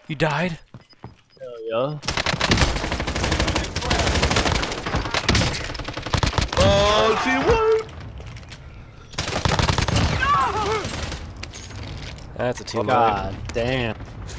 You died? Hell yeah. Oh, she won! That's a team wipe. God damn.